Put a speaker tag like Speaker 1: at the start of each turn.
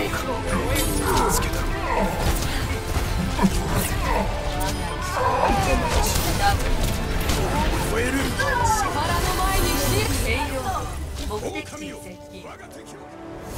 Speaker 1: 助けた。燃える。
Speaker 2: 力の前に死栄養目的地に接近。
Speaker 1: 我が敵を